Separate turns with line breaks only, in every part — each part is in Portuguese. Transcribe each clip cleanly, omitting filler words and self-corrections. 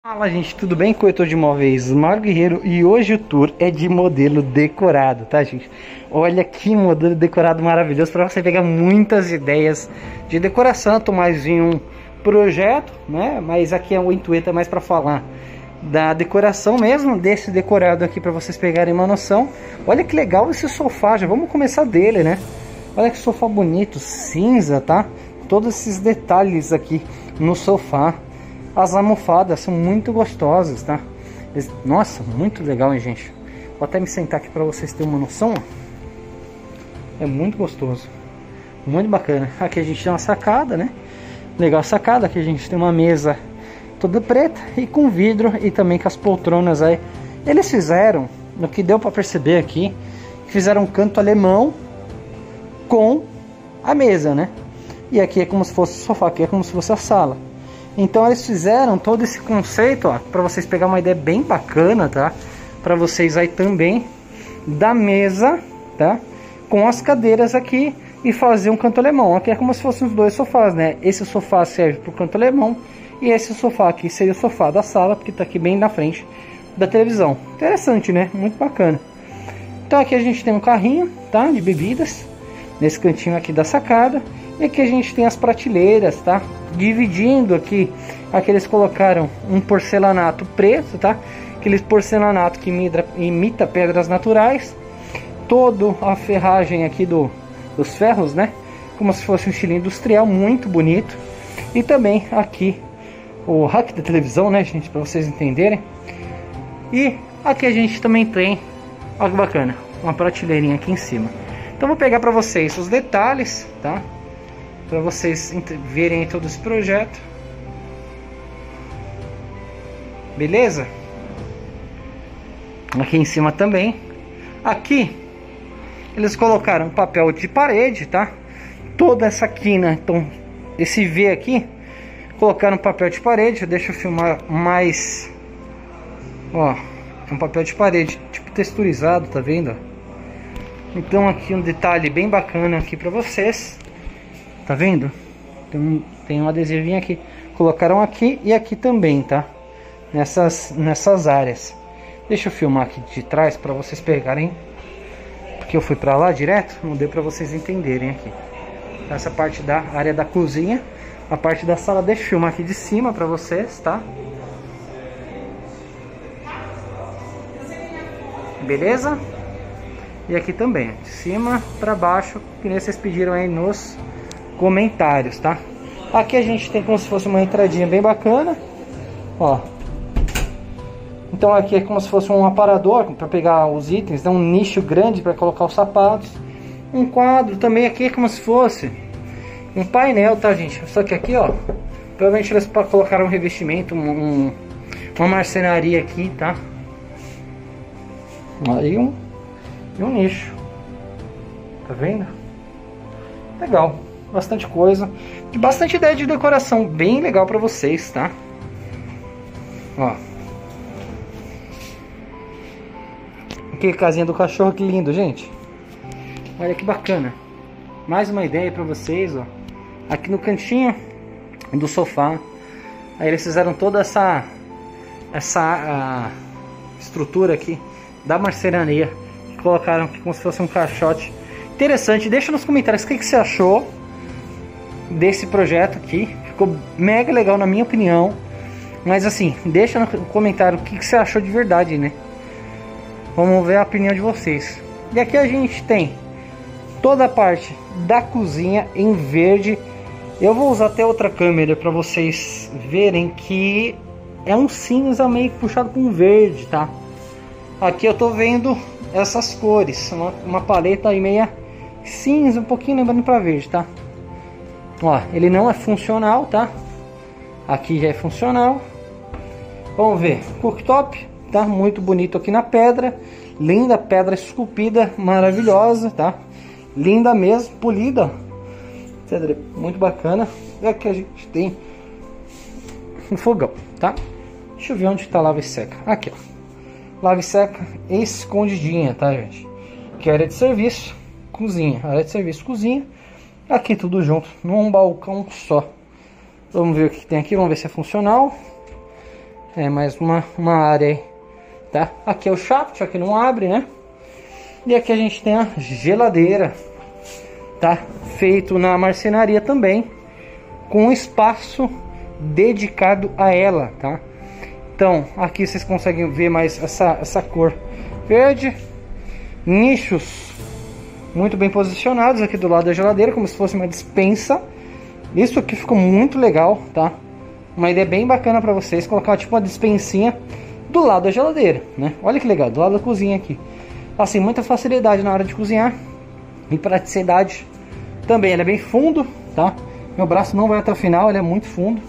Fala gente, tudo bem? Corretor de imóveis Mário Guerreiro, e hoje o tour é de modelo decorado, tá gente? Olha que modelo decorado maravilhoso para você pegar muitas ideias de decoração, tanto mais em um projeto, né? Mas aqui é o intuito é mais para falar da decoração mesmo, desse decorado aqui para vocês pegarem uma noção. Olha que legal esse sofá, já vamos começar dele, né? Olha que sofá bonito, cinza, tá? Todos esses detalhes aqui no sofá. As almofadas são muito gostosas, tá? Nossa, muito legal, hein, gente? Vou até me sentar aqui para vocês terem uma noção. É muito gostoso, muito bacana. Aqui a gente tem uma sacada, né? Legal a sacada. Aqui a gente tem uma mesa toda preta e com vidro, e também com as poltronas aí. Eles fizeram, no que deu para perceber aqui, fizeram um canto alemão com a mesa, né? E aqui é como se fosse o sofá, aqui é como se fosse a sala. Então eles fizeram todo esse conceito, ó, para vocês pegar uma ideia bem bacana, tá? Para vocês aí também, da mesa, tá? Com as cadeiras aqui e fazer um canto alemão. Aqui é como se fossem os dois sofás, né? Esse sofá serve para o canto alemão e esse sofá aqui seria o sofá da sala, porque tá aqui bem na frente da televisão. Interessante, né? Muito bacana. Então aqui a gente tem um carrinho, tá? De bebidas, nesse cantinho aqui da sacada. E aqui a gente tem as prateleiras, tá? Dividindo aqui, aqui eles colocaram um porcelanato preto, tá? Aquele porcelanato que imita pedras naturais. Toda a ferragem aqui dos ferros, né? Como se fosse um estilo industrial, muito bonito. E também aqui o rack da televisão, né, gente? Para vocês entenderem. E aqui a gente também tem, olha que bacana, uma prateleirinha aqui em cima. Então vou pegar para vocês os detalhes, tá? Para vocês verem todo esse projeto. Beleza? Aqui em cima também. Aqui eles colocaram papel de parede, tá? Toda essa quina, então esse V aqui, colocaram papel de parede. Deixa eu filmar mais. Ó, é um papel de parede tipo texturizado, tá vendo? Então aqui um detalhe bem bacana aqui para vocês. Tá vendo? Tem um adesivinho aqui. Colocaram aqui e aqui também, tá? Nessas áreas. Deixa eu filmar aqui de trás para vocês pegarem. Porque eu fui para lá direto, não deu para vocês entenderem aqui. Essa parte da área da cozinha. A parte da sala, deixa eu filmar aqui de cima para vocês, tá? Beleza? E aqui também, de cima para baixo, que nem vocês pediram aí nos comentários, tá? Aqui a gente tem como se fosse uma entradinha bem bacana, ó. Então aqui é como se fosse um aparador para pegar os itens, um nicho grande para colocar os sapatos. Um quadro também aqui é como se fosse um painel, tá, gente? Só que aqui, ó, provavelmente eles colocaram um revestimento, uma marcenaria aqui, tá? Aí um nicho, tá vendo? Legal. Bastante coisa, e bastante ideia de decoração, bem legal para vocês, tá? Ó, aqui casinha do cachorro, que lindo, gente. Olha que bacana. Mais uma ideia para vocês, ó. Aqui no cantinho do sofá, aí eles fizeram toda essa estrutura aqui da marcenaria, colocaram aqui como se fosse um caixote. Interessante. Deixa nos comentários o que você achou desse projeto aqui. Ficou mega legal na minha opinião. Mas assim, deixa no comentário o que você achou de verdade, né? Vamos ver a opinião de vocês. E aqui a gente tem toda a parte da cozinha em verde. Eu vou usar até outra câmera para vocês verem que é um cinza meio puxado com verde, tá? Aqui eu tô vendo essas cores, uma paleta aí meia cinza, um pouquinho lembrando para verde, tá? Ó, ele não é funcional, tá? Aqui já é funcional. Vamos ver, cooktop, tá? Muito bonito aqui na pedra. Linda pedra esculpida, maravilhosa, tá? Linda mesmo, polida. Muito bacana. E aqui a gente tem um fogão, tá? Deixa eu ver onde tá a lava e seca. Aqui, ó. Lava e seca escondidinha, tá, gente? Aqui é área de serviço, cozinha. Área de serviço, cozinha. Aqui tudo junto, num balcão só. Vamos ver o que tem aqui, vamos ver se é funcional. É mais uma área aí, tá? Aqui é o shaft, aqui não abre, né? E aqui a gente tem a geladeira, tá? Feito na marcenaria também, com um espaço dedicado a ela, tá? Então, aqui vocês conseguem ver mais essa cor verde. Nichos muito bem posicionados aqui do lado da geladeira, como se fosse uma despensa. Isso aqui ficou muito legal, tá? Uma ideia bem bacana para vocês, colocar tipo uma despensinha do lado da geladeira, né? Olha que legal, do lado da cozinha aqui. Assim, muita facilidade na hora de cozinhar e praticidade também. Ele é bem fundo, tá? Meu braço não vai até o final, ele é muito fundo.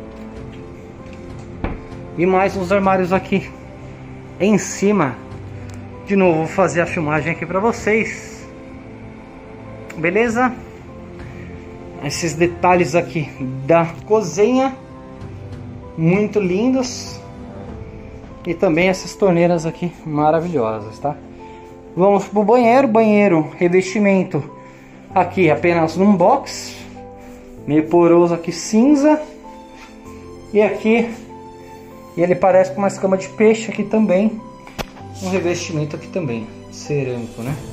E mais uns armários aqui em cima. De novo, vou fazer a filmagem aqui para vocês. Beleza? Esses detalhes aqui da cozinha, muito lindos. E também essas torneiras aqui maravilhosas, tá? Vamos pro banheiro. Banheiro, revestimento aqui apenas num box, meio poroso aqui, cinza. E aqui ele parece com uma escama de peixe aqui também. Um revestimento aqui também, cerâmico, né?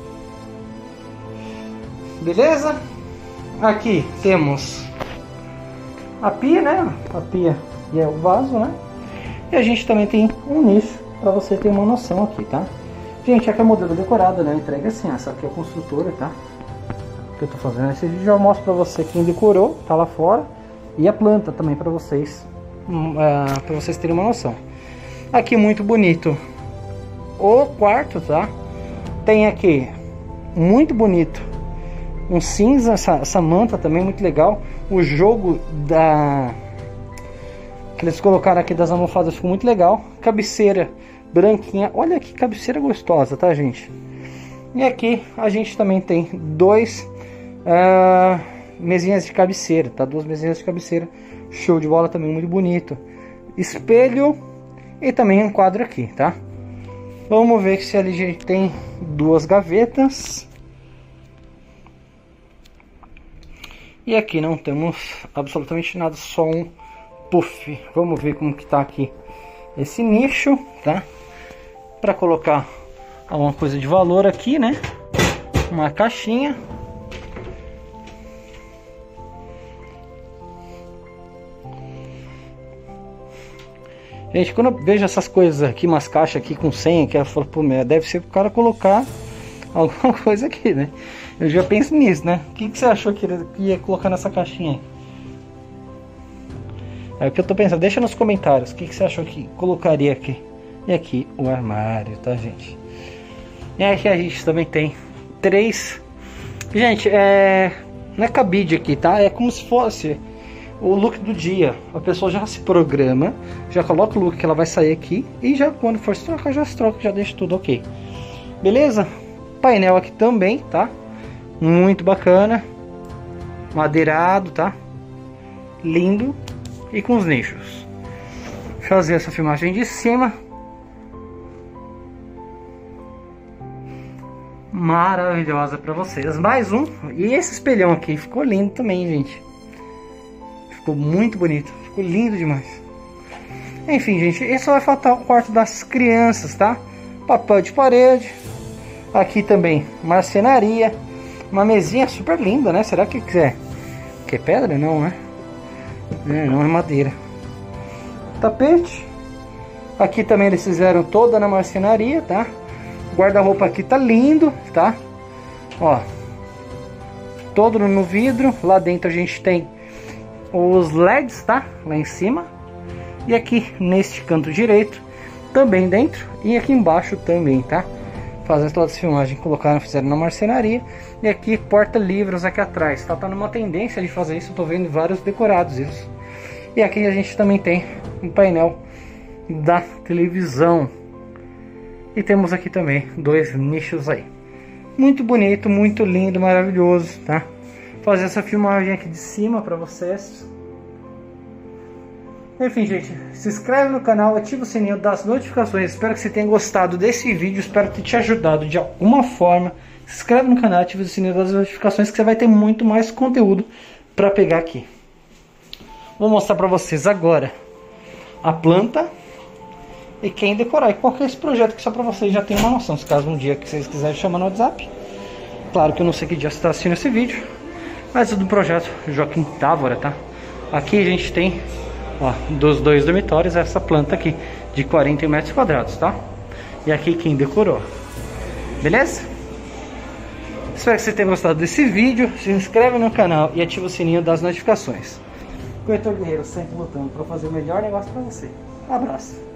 Beleza? Aqui temos a pia, né? A pia e é o vaso, né? E a gente também tem um nicho, para você ter uma noção aqui, tá? Gente, aqui é o modelo decorado, né? Entrega assim, essa aqui é a construtora, tá? Que eu tô fazendo esse vídeo, eu mostro para você quem decorou, tá lá fora. E a planta também para vocês terem uma noção. Aqui muito bonito o quarto, tá? Tem aqui muito bonito um cinza, essa manta também muito legal. O jogo que eles colocaram aqui das almofadas ficou muito legal. Cabeceira branquinha, olha que cabeceira gostosa, tá, gente? E aqui a gente também tem mesinhas de cabeceira, tá? Duas mesinhas de cabeceira, show de bola também, muito bonito. Espelho e também um quadro aqui, tá? Vamos ver se ali a gente tem duas gavetas. E aqui não temos absolutamente nada, só um puff. Vamos ver como que tá aqui esse nicho, tá? Para colocar alguma coisa de valor aqui, né? Uma caixinha. Gente, quando eu vejo essas coisas aqui, umas caixas aqui com senha, que eu falo, pô, deve ser pro cara colocar alguma coisa aqui, né? Eu já penso nisso, né? O que você achou que ia colocar nessa caixinha aí? É o que eu tô pensando. Deixa nos comentários o que você achou que colocaria aqui. E aqui o armário, tá, gente? E aqui a gente também tem três. Gente, não é cabide aqui, tá? É como se fosse o look do dia. A pessoa já se programa, já coloca o look que ela vai sair aqui e já quando for se trocar, já se troca, já deixa tudo ok. Beleza? Painel aqui também, tá? Muito bacana. Madeirado, tá? Lindo. E com os nichos. Vou fazer essa filmagem de cima. Maravilhosa pra vocês. Mais um. E esse espelhão aqui ficou lindo também, gente. Ficou muito bonito. Ficou lindo demais. Enfim, gente. Esse vai faltar o quarto das crianças, tá? Papel de parede. Aqui também marcenaria. Uma mesinha super linda, né? Será que é pedra? Não, né? Não é madeira. Tapete. Aqui também eles fizeram toda na marcenaria, tá? O guarda-roupa aqui tá lindo, tá? Ó. Todo no vidro. Lá dentro a gente tem os LEDs, tá? Lá em cima. E aqui neste canto direito também dentro. E aqui embaixo também, tá? Fazendo todas as filmagens, fizeram na marcenaria. E aqui porta-livros aqui atrás, tá? Tá numa tendência de fazer isso, eu tô vendo vários decorados isso. E aqui a gente também tem um painel da televisão. E temos aqui também dois nichos aí. Muito bonito, muito lindo, maravilhoso, tá? Fazer essa filmagem aqui de cima pra vocês. Enfim, gente, se inscreve no canal, ativa o sininho das notificações. Espero que você tenha gostado desse vídeo, espero ter te ajudado de alguma forma. Se inscreve no canal, ativa o sininho das notificações que você vai ter muito mais conteúdo para pegar aqui. Vou mostrar para vocês agora a planta e quem decorar. E qual que é esse projeto que só para vocês já terem uma noção. Se caso um dia que vocês quiserem chamar no WhatsApp. Claro que eu não sei que dia você está assistindo esse vídeo, mas é do projeto Joaquim Távora, tá? Aqui a gente tem, ó, dos 2 dormitórios, essa planta aqui de 40 metros quadrados, tá? E aqui quem decorou. Beleza? Espero que você tenha gostado desse vídeo. Se inscreve no canal e ativa o sininho das notificações. Corretor Guerreiro sempre lutando para fazer o melhor negócio para você. Um abraço.